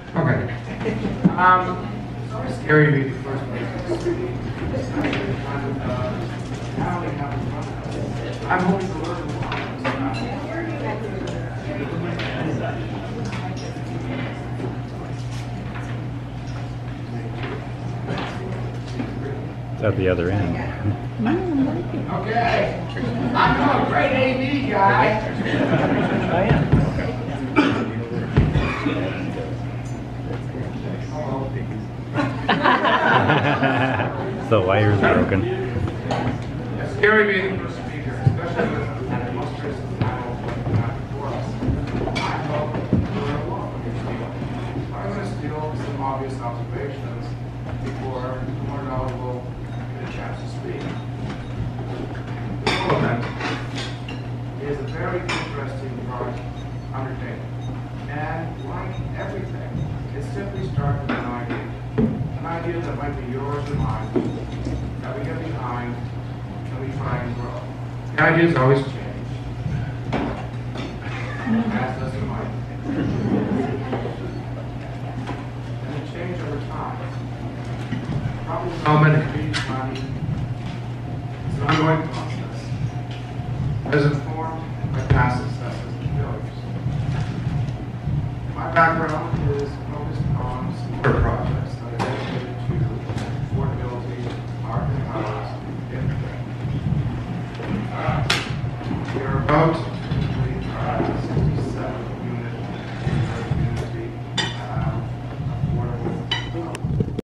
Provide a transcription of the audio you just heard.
Okay. It's always scary to be the first person. I'm hoping to learn more. It's at the other end. Okay. I'm a great AV guy. I am. The wire's broken. It's scary being the first speaker, especially with an illustrious panel before us. I hope to learn a lot from these people. I'm going to steal some obvious observations before the more knowledgeable get a chance to speak. The full event is a very interesting project undertaking. And like everything, it simply starts with an idea. An idea that might be yours or mine, that we get behind, and we try and grow. The ideas always change, as does the mind. And they change over time. Problem solving needs money. It's an ongoing process. As informed by past successes and failures. My background is focused on smaller projects that are dedicated to affordability, market powers, and we are about